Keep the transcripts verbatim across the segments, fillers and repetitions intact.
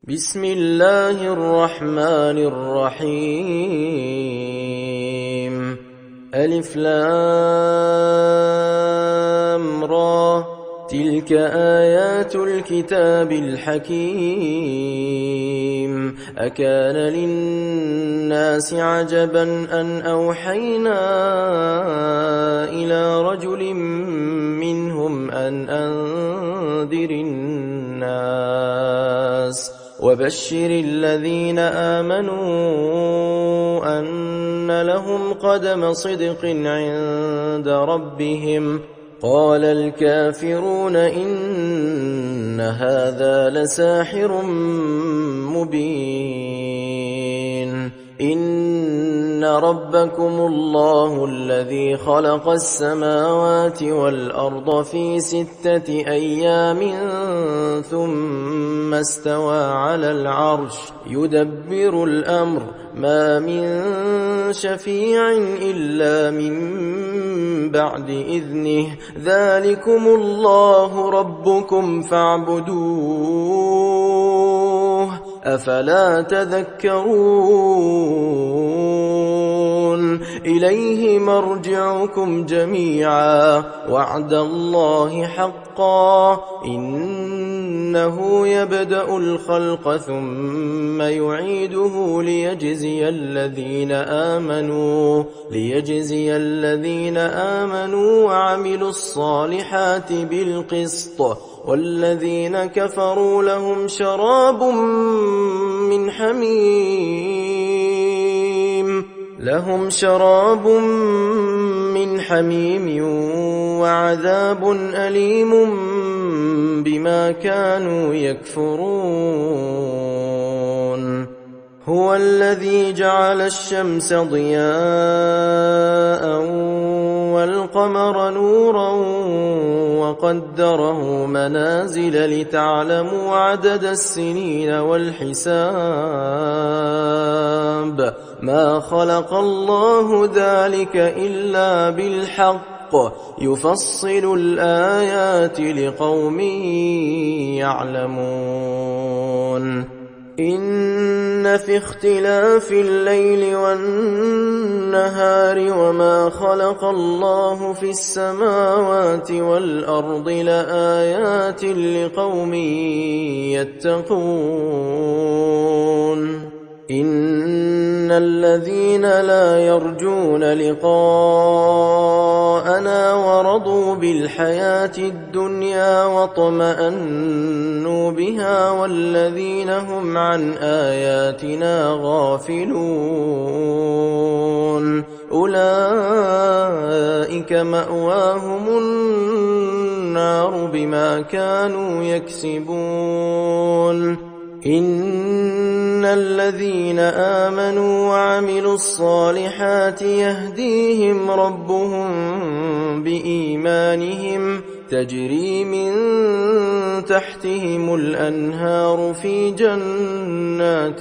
بسم الله الرحمن الرحيم. ألف لام را، تلك آيات الكتاب الحكيم. أكان للناس عجبا أن أوحينا إلى رجل منهم أن أنذر الناس وبشر الذين آمنوا أن لهم قدم صدق عند ربهم. قال الكافرون إن هذا لساحر مبين. إن ربكم الله الذي خلق السماوات والأرض في ستة أيام ثم استوى على العرش يدبر الأمر ما من شفيع إلا من بعد إذنه ذلكم الله ربكم فاعبدوه أفلا تذكرون. إليه مرجعكم جميعا وعد الله حقا إنه يبدأ الخلق ثم يعيده ليجزي الذين آمنوا ليجزي الذين آمنوا وعملوا الصالحات بالقسط والذين كفروا لهم شراب من حميم لهم شراب من حميم وعذاب أليم بما كانوا يكفرون. هو الذي جعل الشمس ضياء والقمر نورا وقدره منازل لتعلموا عدد السنين والحساب. ما خلق الله ذلك إلا بالحق يفصل الآيات لقوم يعلمون. إن في اختلاف الليل والنهار وما خلق الله في السماوات والأرض لآيات لقوم يتقون. إن الذين لا يرجون لقاءنا ورضوا بالحياة الدنيا واطمأنوا بها والذين هم عن آياتنا غافلون أولئك مأواهم النار بما كانوا يكسبون. إن الذين آمنوا وعملوا الصالحات يهديهم ربهم بإيمانهم تجري من تحتهم الأنهار في جنات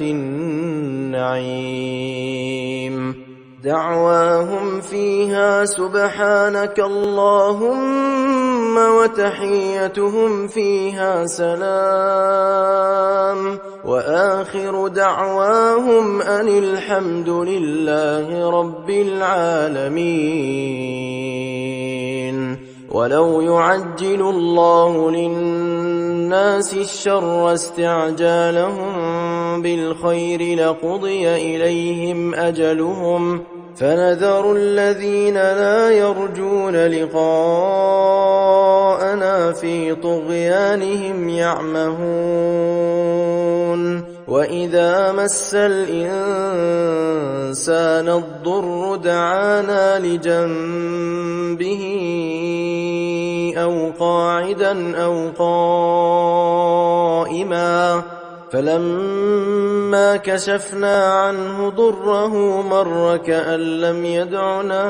النعيم. دعواهم فيها سبحانك اللهم وتحيتهم فيها سلام وآخر دعواهم أن الحمد لله رب العالمين. ولو يعجل الله للناس الشر استعجالهم بالخير لقضي إليهم أجلهم فنذر الذين لا يرجون لقاءنا في طغيانهم يعمهون. وإذا مس الإنسان الضر دعانا لجنبه أو قاعدا أو قائما فلما كشفنا عنه ضره مر كأن لم يدعنا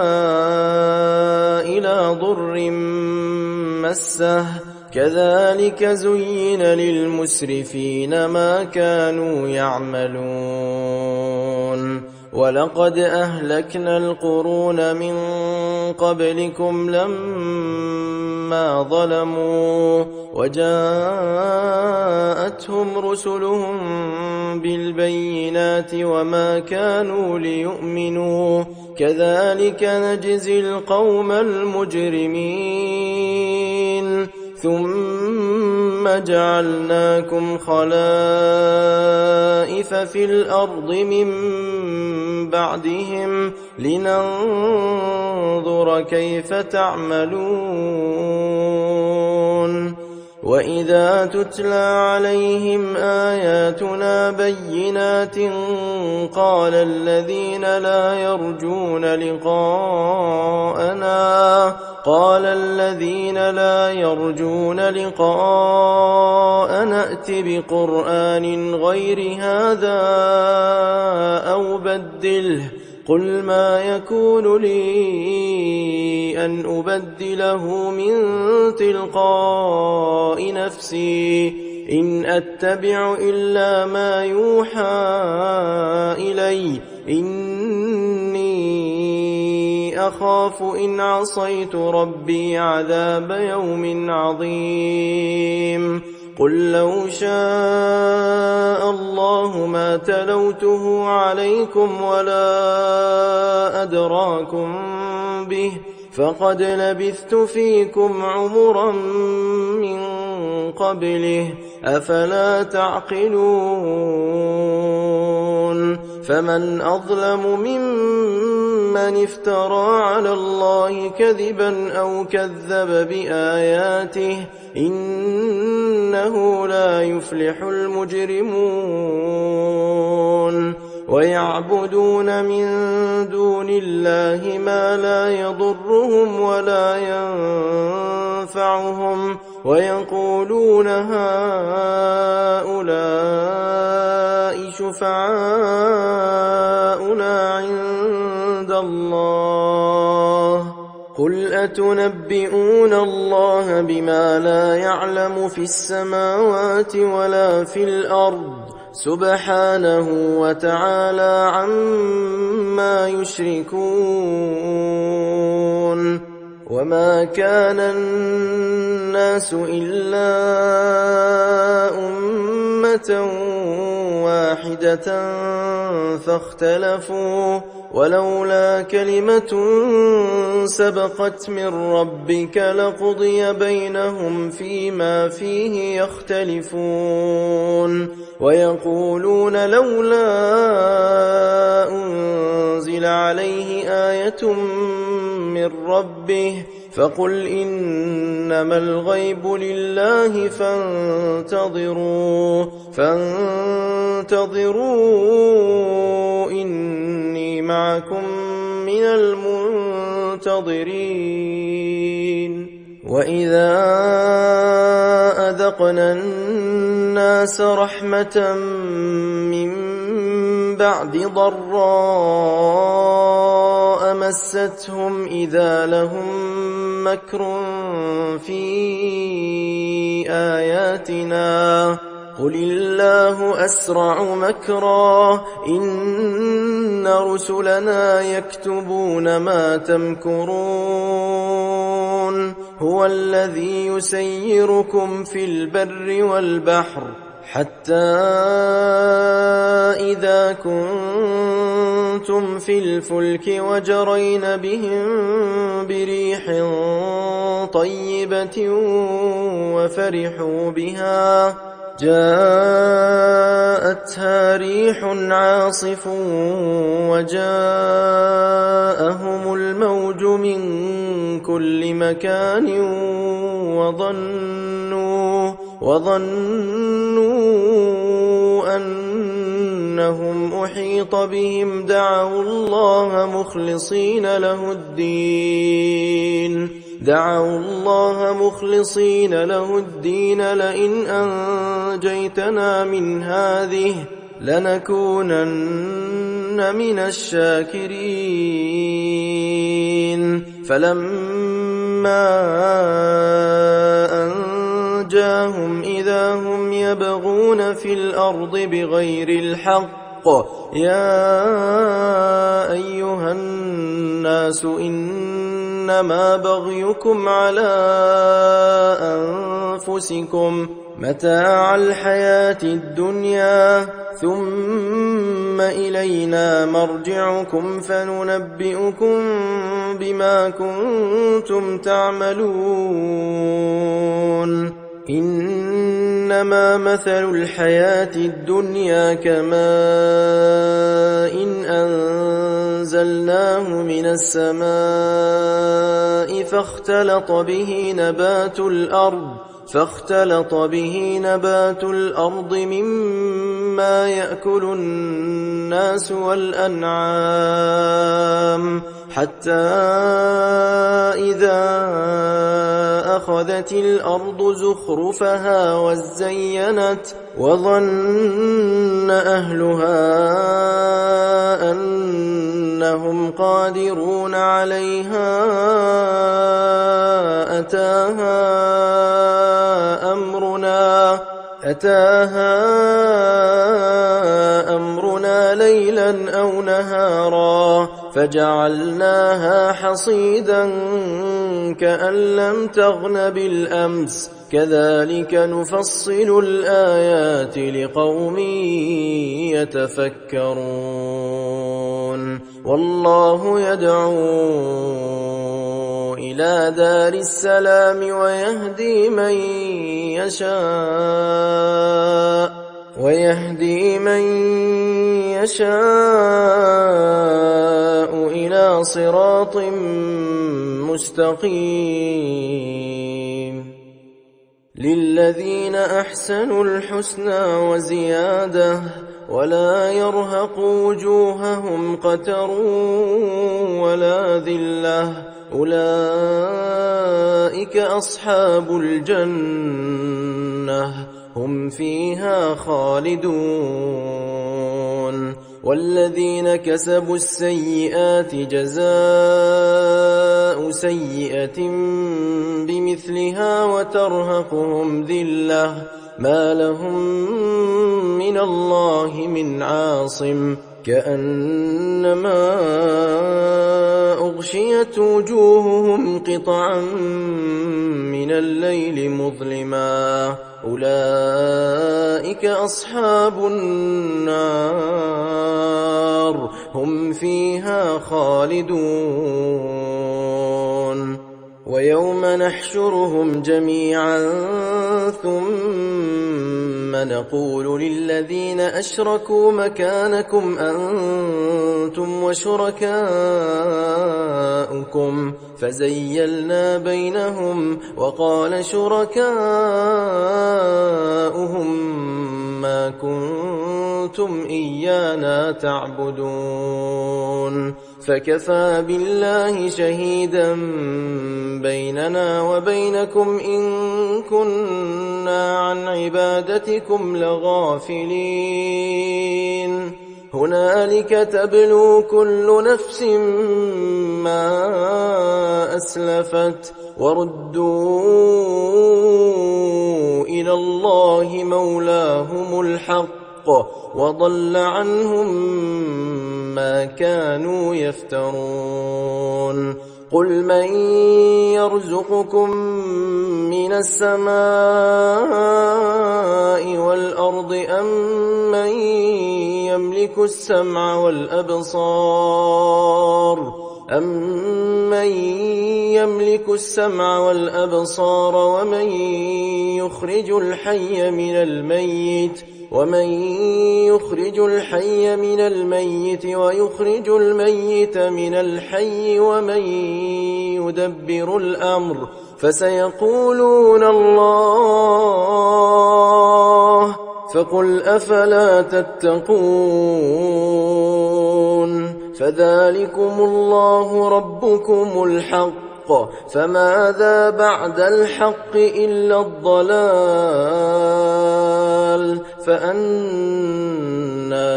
إلى ضر مسه كذلك زين للمسرفين ما كانوا يعملون. ولقد أهلكنا القرون من قبلكم لما ظلموا وجاءتهم رسلهم بالبينات وما كانوا ليؤمنوا كذلك نجزي القوم المجرمين ثم جعلناكم خلائف في الأرض من بعدهم لننظر كيف تعملون وإذا تتلى عليهم آياتنا بينات قال الذين لا يرجون لقاءنا قال الذين لا يرجون لقاءنا ائت بقرآن غير هذا أو بدله قل ما يكون لي أن أبدله من تلقاء نفسي إن أتبع إلا ما يوحى إلي إني أخاف إن عصيت ربي عذاب يوم عظيم قل لو شاء الله ما تلوته عليكم ولا أدراكم به فقد لبثت فيكم عمرا من قبله أفلا تعقلون فمن أظلم ممن افترى على الله كذبا أو كذب بآياته إنه لا يفلح المجرمون ويعبدون من دون الله ما لا يضرهم ولا ينفعهم ويقولون هؤلاء شفعاؤنا عند الله قل أتنبئون الله بما لا يعلم في السماوات ولا في الأرض سبحانه وتعالى عما يشركون وما كان الناس إلا أمة واحدة فاختلفوا ولولا كلمة سبقت من ربك لقضي بينهم فيما فيه يختلفون ويقولون لولا أنزل عليه آية من ربه فقل إنما الغيب لله فانتظروا فانتظروا إني معكم من المنتظرين وإذا أذقنا الناس رحمة من بعد ضراء مستهم إذا لهم مكر في آياتنا قل الله أسرع مكرا إن رسلنا يكتبون ما تمكرون هو الذي يسيركم في البر والبحر حتى إذا كنتم في الفلك وجرين بهم بريح طيبة وفرحوا بها جاءتها ريح عاصف وجاءهم الموج من كل مكان وظنوا وظنوا أنهم أحيط بهم دعوا الله مخلصين له الدين دعوا الله مخلصين له الدين لئن أنجيتنا من هذه لنكونن من الشاكرين فلما أنجاهم إذا هم يبغون في الأرض بغير الحق يا أيها الناس إنما بغيكم على أنفسكم متاع الحياة الدنيا ثم إلينا مرجعكم فننبئكم بما كنتم تعملون إنما مثل الحياة الدنيا كماء إن أنزلناه من السماء فاختلط به نبات الأرض فاختلط به نبات الأرض مما يأكل الناس والأنعام حتى إذا أخذت الأرض زخرفها وزينت وظن أهلها أنهم قادرون عليها أتاها أمرنا أتاها أمرنا ليلا أو نهارا فجعلناها حصيدا كأن لم تغن بالأمس كذلك نفصل الآيات لقوم يتفكرون والله يدعو إلى دار السلام ويهدي من يشاء ويهدي من يشاء إلى صراط مستقيم للذين أحسنوا الحسنى وزيادة ولا يرهق وجوههم قتر ولا ذلة أولئك أصحاب الجنة هم فيها خالدون والذين كسبوا السيئات جزاء سيئة بمثلها وترهقهم ذلة ما لهم من الله من عاصم كأنما أغشيت وجوههم قطعا من الليل مظلما أولئك أصحاب النار هم فيها خالدون ويوم نحشرهم جميعا ثم نقول للذين أشركوا مكانكم أنتم وشركاؤكم فزيلنا بينهم وقال شركاؤهم ما كنتم إيانا تعبدون فكفى بالله شهيدا بيننا وبينكم إن كنا عن عبادتكم لغافلين هنالك تبلو كل نفس ما أسلفت وردوا إلى الله مولاهم الحق وضل عنهم ما كانوا يفترون قل من يرزقكم من السماء والأرض أم من يملك السمع والأبصار أَمَّن يَمْلِكُ السَّمْعَ وَالْأَبْصَارَ وَمَن يُخْرِجُ الْحَيَّ مِنَ الْمَيِّتِ وَمَن يُخْرِجُ الْحَيَّ مِنَ الْمَيِّتِ وَيُخْرِجُ الْمَيِّتَ مِنَ الْحَيِّ وَمَن يُدَبِّرُ الْأَمْرَ فَسَيَقُولُونَ اللَّهُ فَقُلْ أَفَلَا تَتَّقُونَ فَذَلِكُمُ اللَّهُ رَبُّكُمُ الْحَقُّ فَمَاذَا بَعْدَ الْحَقِّ إِلَّا الضَّلَالُ فَأَنَّى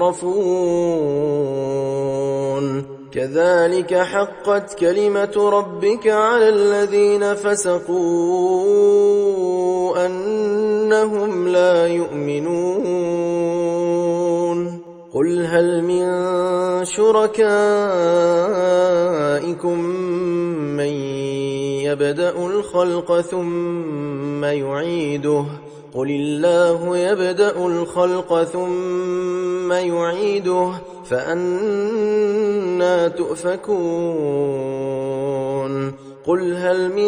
تُصْرَفُونَ كَذَلِكَ حَقَّتْ كَلِمَةُ رَبِّكَ عَلَى الَّذِينَ فَسَقُوا أَنَّهُمْ لَا يُؤْمِنُونَ قُلْ قل هل من شركائكم من يبدأ الخلق ثم يعيده قل الله يبدأ الخلق ثم يعيده فأنى تؤفكون قل هل من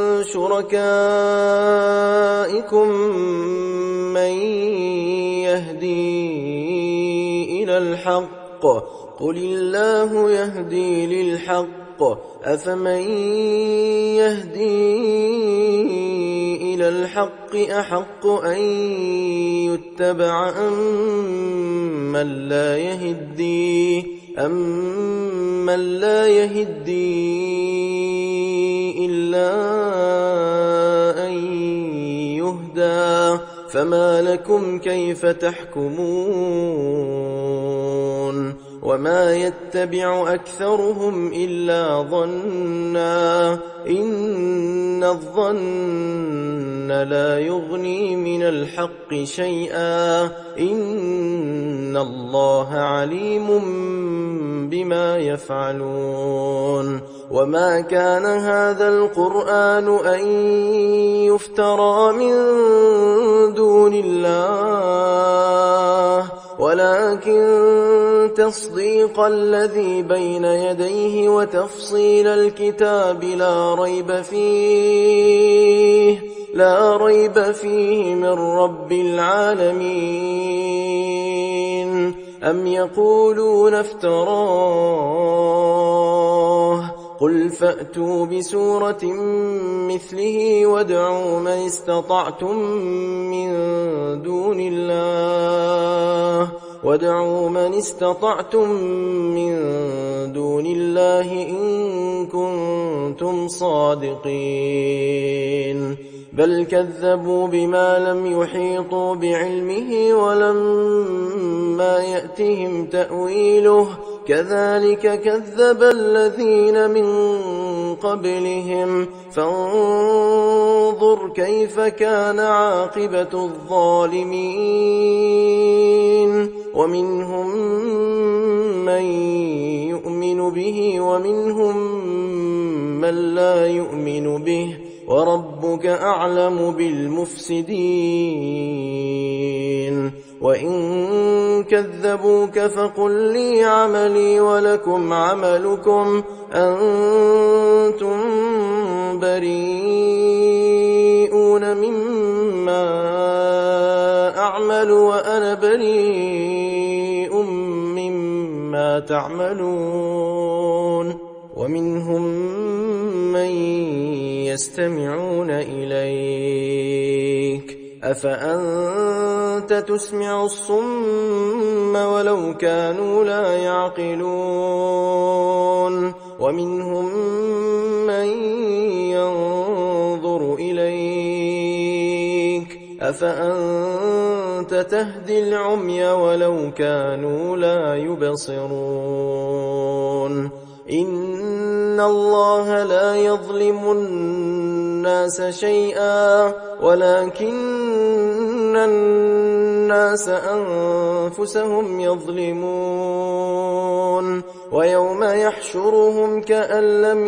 شركائكم من يهدي إلى الحق قل الله يهدي للحق أفمن يهدي إلى الحق أحق أن يتبع أم من لا يهدي أم من لا يهدي إلا أن يهدى فما لكم كيف تحكمون وما يتبع أكثرهم إلا ظنا إن الظن لا يغني من الحق شيئا إن الله عليم بما يفعلون وما كان هذا القرآن أن يفترى من دون الله ولكن تصديق الذي بين يديه وتفصيل الكتاب لا ريب فيه لا ريب فيه من رب العالمين أم يقولون افتراه قل فأتوا بسورة مثله وادعوا من استطعتم من دون الله وادعوا من استطعتم من دون الله إن كنتم صادقين بل كذبوا بما لم يحيطوا بعلمه ولما يأتهم تأويله كذلك كذب الذين من قبلهم فانظر كيف كان عاقبة الظالمين ومنهم من يؤمن به ومنهم من لا يؤمن به وربك أعلم بالمفسدين وإن كذبوك فقل لي عملي ولكم عملكم أنتم بريئون مما أعمل وأنا بريء مما تعملون ومنهم من يستمعون إليك أفأنت تسمع الصم ولو كانوا لا يعقلون ومنهم من ينظر إليك أفأنت تهدي العمي ولو كانوا لا يبصرون إن الله لا يظلم الناس شيئا ولكن الناس أنفسهم يظلمون ويوم يحشرهم كأن لم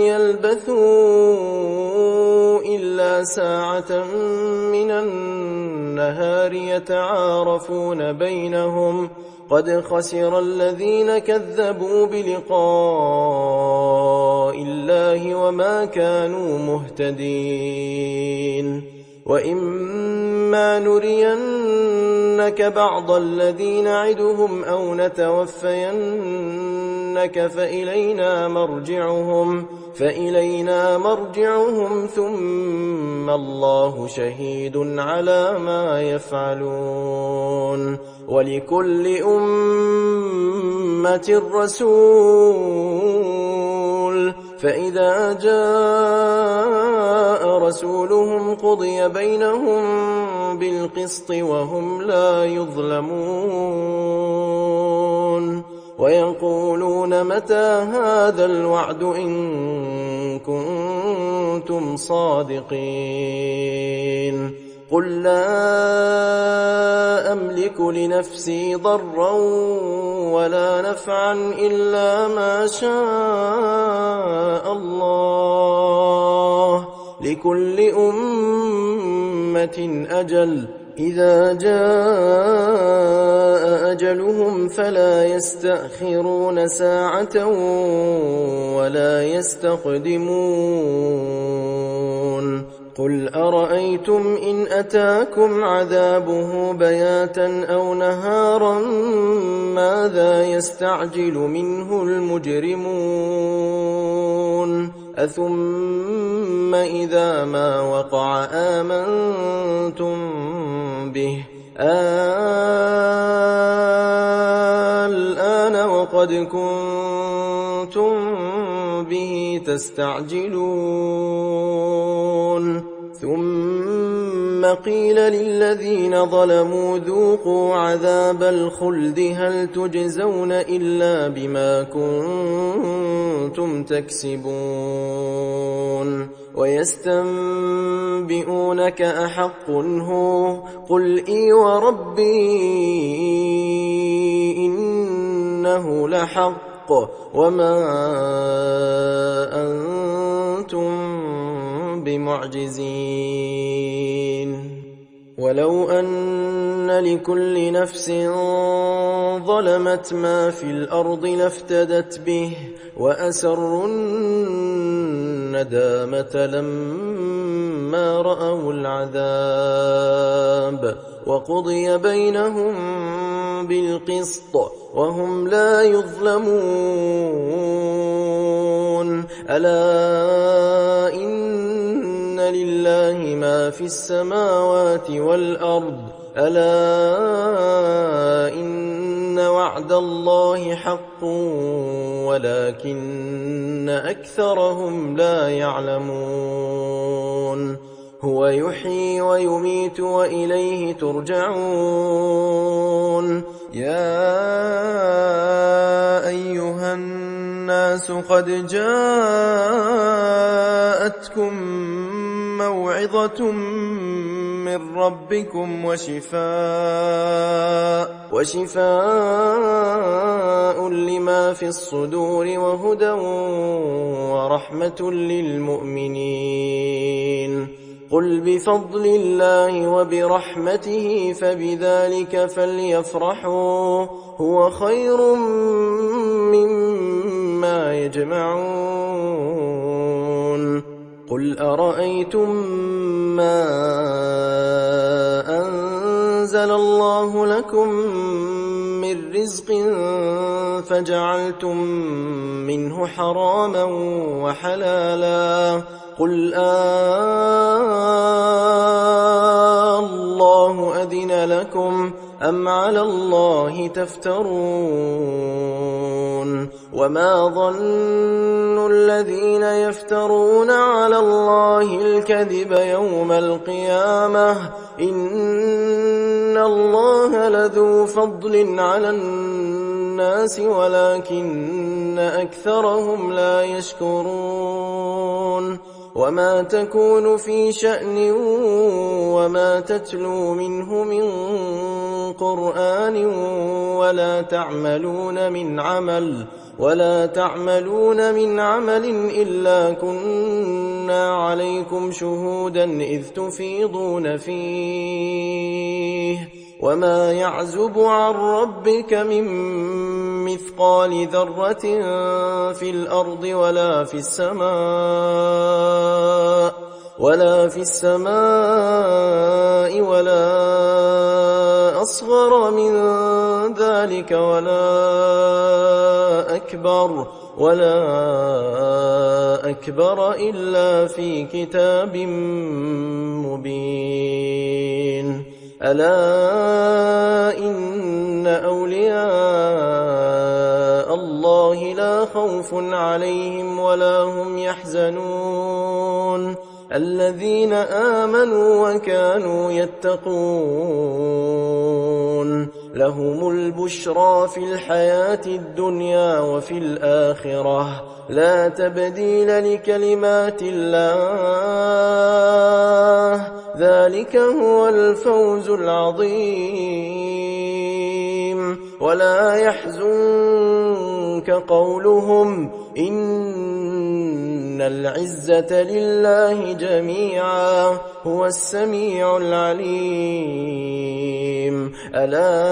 يلبثوا إلا ساعة من النهار يتعارفون بينهم قد خسر الذين كذبوا بلقاء الله وما كانوا مهتدين وإما نرينك بعض الذي نعدهم أو نتوفينك فإلينا مرجعهم فإلينا مرجعهم ثم الله شهيد على ما يفعلون ولكل أمة رسول فإذا جاء رسولهم قضي بينهم بالقسط وهم لا يظلمون ويقولون متى هذا الوعد إن كنتم صادقين قل لا أملك لنفسي ضرا ولا نفعا إلا ما شاء الله لكل أمة أجل إذا جاء أجلهم فلا يستأخرون ساعة ولا يستقدمون قل أرأيتم إن أتاكم عذابه بياتا أو نهارا ماذا يستعجل منه المجرمون أثم إذا ما وقع آمنتم به الآن وقد كنتم به تستعجلون ثم قيل للذين ظلموا ذوقوا عذاب الخلد هل تجزون إلا بما كنتم تكسبون ويستنبئونك أحق هو قل إي وربي إنه لحق وما أنتم بمعجزين ولو أن لكل نفس ظلمت ما في الأرض لافتدت به وأسروا الندامة لما رأوا العذاب وقضي بينهم بالقسط وهم لا يظلمون ألا إن لله ما في السماوات والأرض ألا إن وعد الله حق ولكن أكثرهم لا يعلمون هو يحيي ويميت وإليه ترجعون يا أيها الناس قد جاءتكم موعظة من ربكم وشفاء وشفاء لما في الصدور وهدى ورحمة للمؤمنين قل بفضل الله وبرحمته فبذلك فليفرحوا هو خير مما يجمعون قل أرأيتم ما أنزل الله لكم من رزق فجعلتم منه حراما وحلالا قل آه الله أذن لكم أم على الله تفترون وما ظن الذين يفترون على الله الكذب يوم القيامة إن الله لذو فضل على الناس ولكن أكثرهم لا يشكرون وما تكون في شأن وما تتلو منه من قرآن ولا تعملون من عمل ولا تعملون من عمل إلا كنا عليكم شهودا إذ تفيضون فيه وما يعزب عن ربك من مثقال ذرة في الأرض ولا في السماء ولا في السماء ولا أصغر من ذلك ولا أكبر ولا أكبر إلا في كتاب مبين ألا إن أولياء الله لا خوف عليهم ولا هم يحزنون الذين آمنوا وكانوا يتقون لهم البشرى في الحياة الدنيا وفي الآخرة لا تبديل لكلمات الله ذلك هو الفوز العظيم ولا يحزنك قولهم إن العزة لله جميعا هو السميع العليم ألا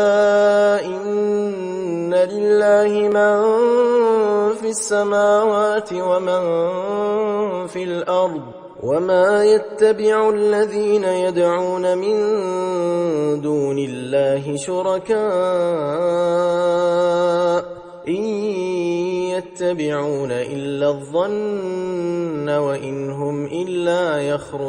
إن لله من في السماوات ومن في الأرض وما يتبع الذين يدعون من دون الله شركاء إن يتبعون إلا الظن وإن هم إلا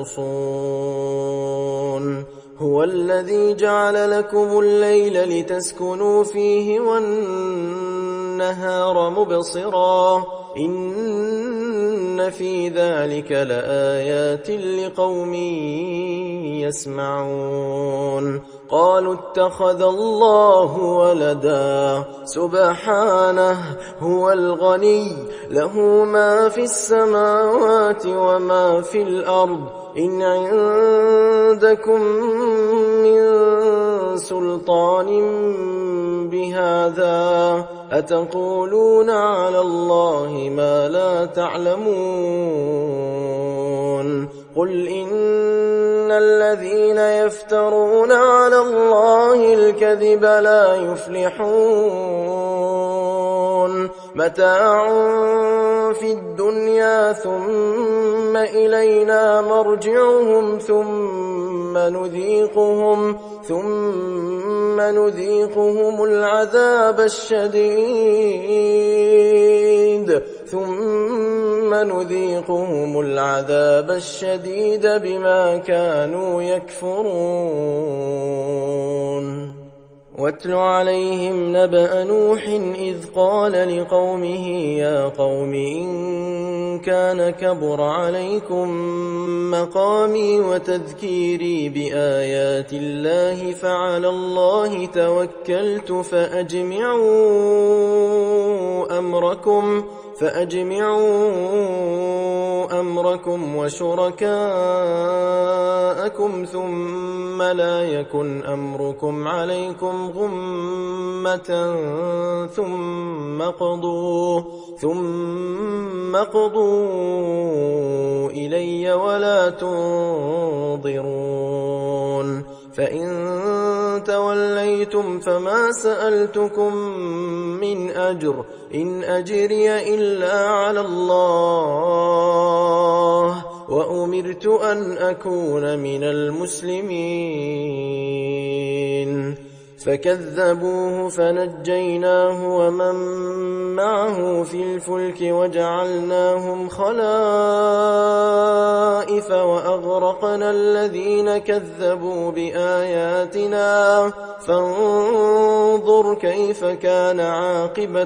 يخرصون هو الذي جعل لكم الليل لتسكنوا فيه والنهار مبصرا إن في ذلك لآيات لقوم يسمعون قالوا اتخذ الله ولدا سبحانه هو الغني له ما في السماوات وما في الأرض إن عندكم من سلطان بهذا أتقولون على الله ما لا تعلمون قل إن الذين يفترون على الله الكذب لا يفلحون متاع في الدنيا ثم إلينا مرجعهم ثم نذيقهم ثم نذيقهم العذاب الشديد ثم نذيقهم العذاب الشديد بما كانوا يكفرون واتل عليهم نبأ نوح إذ قال لقومه يا قوم إن كان كبر عليكم مقامي وتذكيري بآيات الله فعلى الله توكلت فأجمعوا أمركم فأجمعوا أمركم وشركاءكم ثم لا يكن أمركم عليكم غمة ثم قضوا ثم قضوا إلي ولا تنظرون فإن توليتم فما سألتكم من أجر إن أجري إلا على الله وأمرت أن أكون من المسلمين فكذبوه فنجيناه ومن معه في الفلك وجعلناهم خلائف وأغرقنا الذين كذبوا بآياتنا فانظر كيف كان عاقبة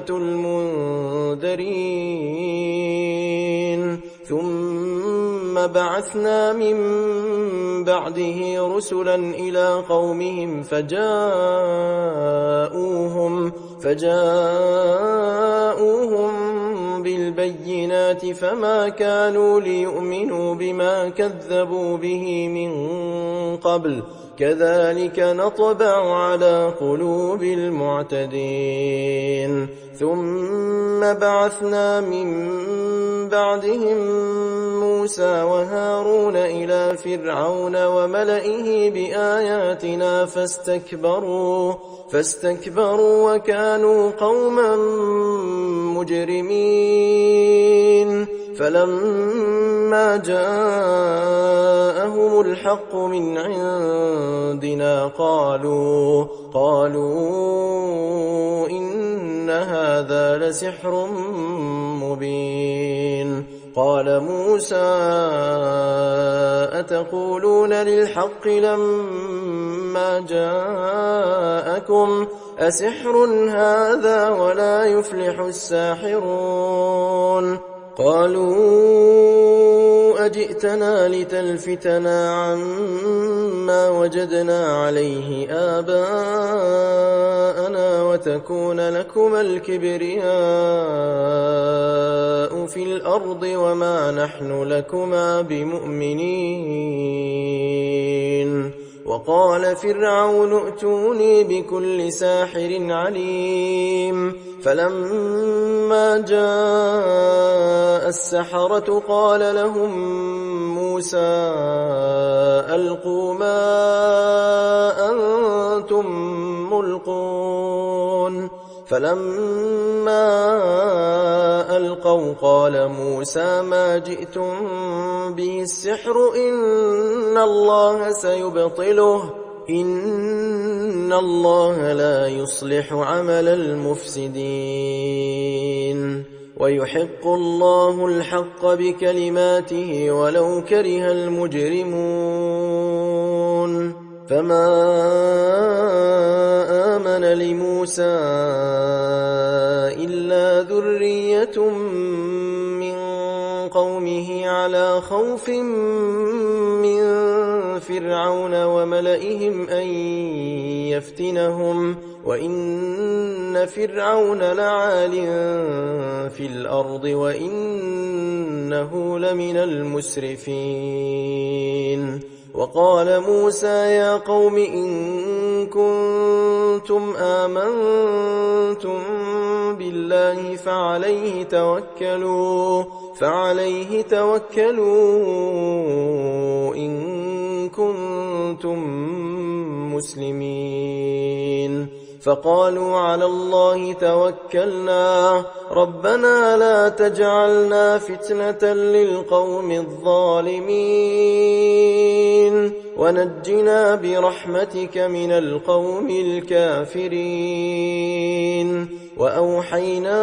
المنذرين ثم بعثنا من بعده رسلا إلى قومهم فجاءوهم فجاءوهم بالبينات فما كانوا ليؤمنوا بما كذبوا به من قبل كذلك نطبع على قلوب المعتدين ثم بعثنا من بعدهم موسى وهارون إلى فرعون وملئه بآياتنا فاستكبروا فاستكبروا وكانوا قوما مجرمين فلما جاءهم الحق من عندنا قالوا قالوا إن هذا لسحر مبين قال موسى أتقولون للحق لما جاءكم أسحر هذا ولا يفلح الساحرون قالوا أجئتنا لتلفتنا عما وجدنا عليه آباءنا وتكون لكما الكبرياء في الأرض وما نحن لكما بمؤمنين. وقال فرعون ائتوني بكل ساحر عليم. فلما جاء السحرة قال لهم موسى ألقوا ما أنتم ملقون. فلما ألقوا قال موسى ما جئتم به السحر إن الله سيبطله إن الله لا يصلح عمل المفسدين ويحق الله الحق بكلماته ولو كره المجرمون. فما آمن لموسى إلا ذرية من قومه على خوف من فرعون وملئهم أن يفتنهم وإن فرعون لعال في الأرض وإنه لمن المسرفين. وقال موسى يا قوم إن كنتم آمنتم بالله فعليه توكلوا فعليه توكلوا إن كنتم مسلمين. فقالوا على الله توكلنا ربنا لا تجعلنا فتنة للقوم الظالمين ونجنا برحمتك من القوم الكافرين. وأوحينا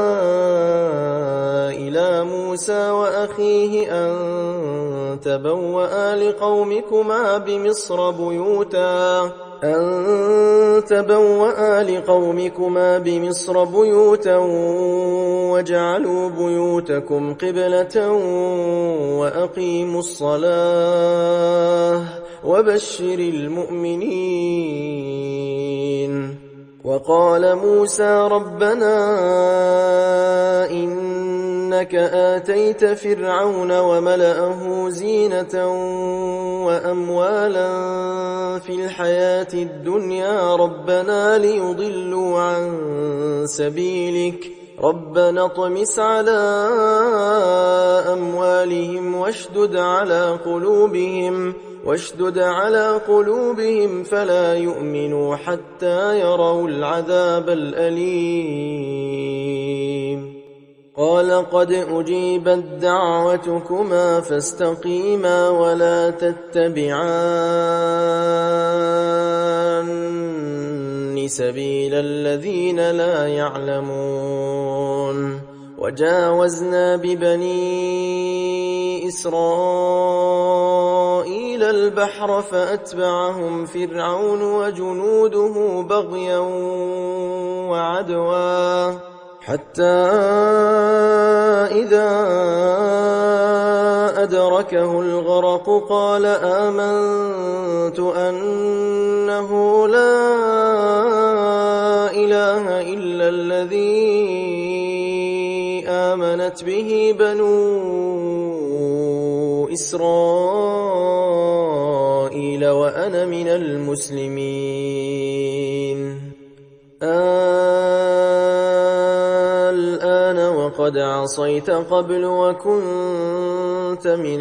إلى موسى وأخيه أن تبوأ لقومكما بمصر بيوتا أن تبوأ لقومكما بمصر بيوتا واجعلوا بيوتكم قبلة وأقيموا الصلاة وبشر المؤمنين. وقال موسى ربنا إنك آتيت فرعون وملأه زينة وأموالا في الحياة الدنيا ربنا ليضلوا عن سبيلك ربنا اطمس على أموالهم واشدد على قلوبهم واشدد على قلوبهم فلا يؤمنوا حتى يروا العذاب الأليم. قال قد أجيبت دعوتكما فاستقيما ولا تتبعان سبيل الذين لا يعلمون. وجاوزنا ببني إسرائيل البحر فأتبعهم فرعون وجنوده بغيا وعدوا حتى إذا أدركه الغرق قال آمنت أنه لا إله إلا الذي آمنت به بنو إسرائيل وأنا من المسلمين. الآن وقد عصيت قبل وكنت من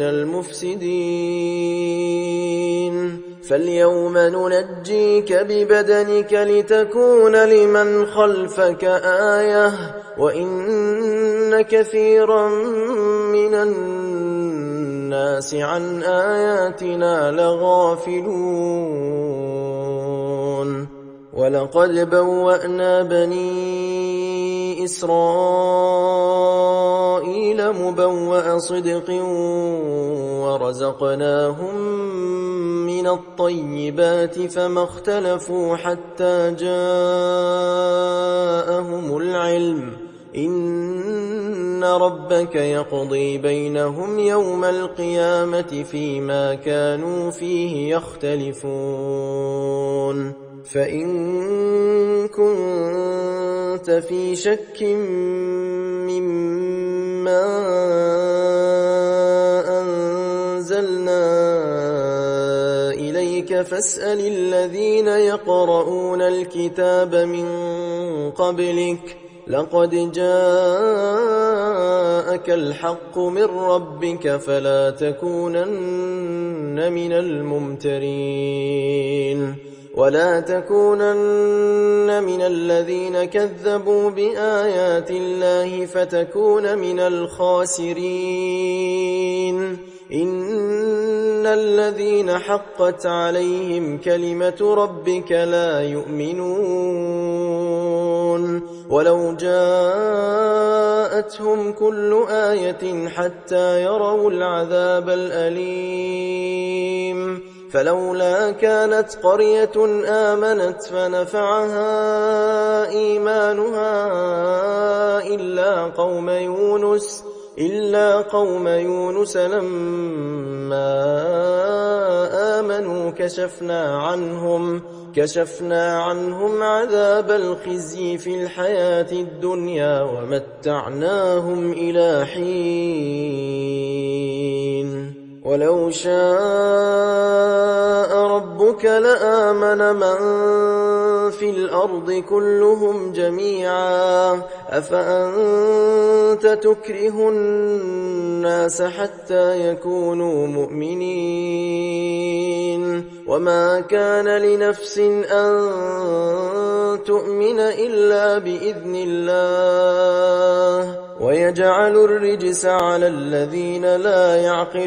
المفسدين فاليوم ننجيك ببدنك لتكون لمن خلفك آية وإن كثيرا من الناس عن آياتنا لغافلون. ولقد بوأنا بني إسرائيل مبوأ صدق ورزقناهم من الطيبات فما اختلفوا حتى جاءهم العلم إن ربك يقضي بينهم يوم القيامة فيما كانوا فيه يختلفون فإن كنت في شك مما أنزلنا إليك فاسأل الذين يقرؤون الكتاب من قبلك لقد جاءك الحق من ربك فلا تكونن من الممترين ولا تكونن من الذين كذبوا بآيات الله فتكون من الخاسرين إن الذين حقت عليهم كلمة ربك لا يؤمنون ولو جاءتهم كل آية حتى يروا العذاب الأليم فلولا كانت قرية آمنت فنفعها إيمانها إلا قوم يونس إلا قوم يونس لما آمنوا كشفنا عنهم كشفنا عنهم عذاب الخزي في الحياة الدنيا ومتعناهم إلى حين ولو شاء ربك لآمن من في الأرض كلهم جميعا أفأنت تكره الناس حتى يكونوا مؤمنين وما كان لنفس أن تؤمن إلا بإذن الله ويجعل الرجس على الذين لا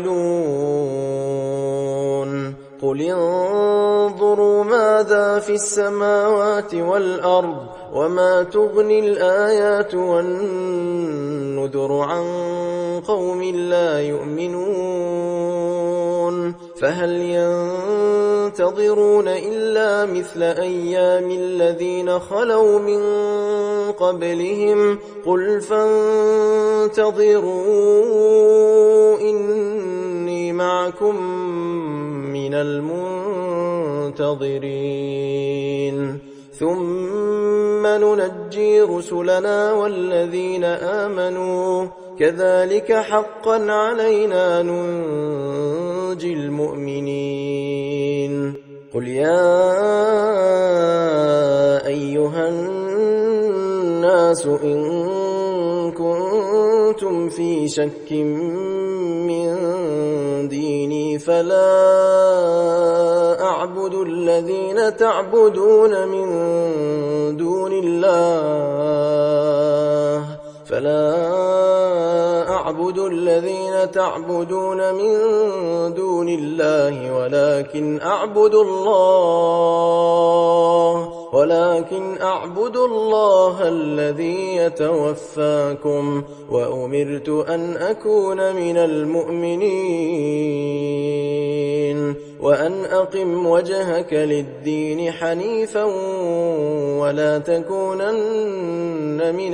يعقلون قل انظروا ماذا في السماوات والأرض وما تغني الآيات والنذر عن قوم لا يؤمنون فهل ينتظرون إلا مثل أيام الذين خلوا من قبلهم قل فانتظروا إني معكم من المنتظرين ثم ننجي رسلنا والذين آمنوا كذلك حقا علينا ننجي المؤمنين قل يا أيها الناس إن كنتم في شك من ديني فلا أعبد الذين تعبدون من دون الله فلا أعبد الذين تعبدون من دون الله ولكن أعبد الله ولكن أعبد الله الذي يتوفاكم وأمرت أن أكون من المؤمنين وأن أقم وجهك للدين حنيفا ولا تكونن من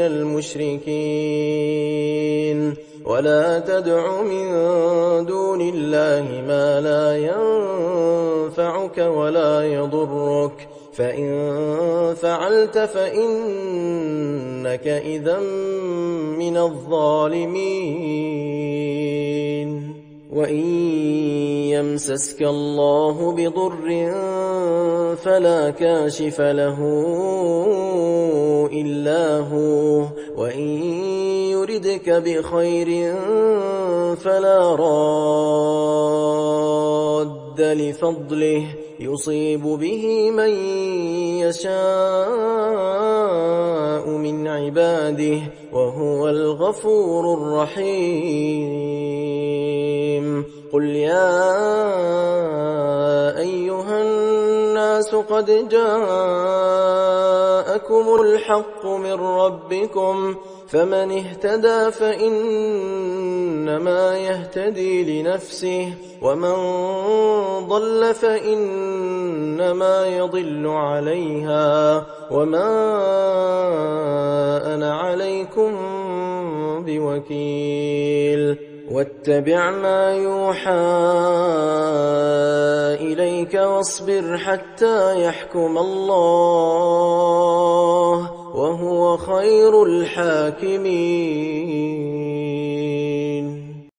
المشركين ولا تدع من دون الله ما لا ينفعك ولا يضرك فإن فعلت فإنك إذا من الظالمين وإن يمسسك الله بضر فلا كاشف له إلا هو وإن يردك بخير فلا راد لفضله يصيب به من يشاء من عباده وهو الغفور الرحيم قل يا أيها الناس قد جاءكم الحق من ربكم فمن اهتدى فإنما يهتدي لنفسه ومن ضل فإنما يضل عليها وما أنا عليكم بوكيل واتبع ما يوحى إليك واصبر حتى يحكم الله وهو خير الحاكمين.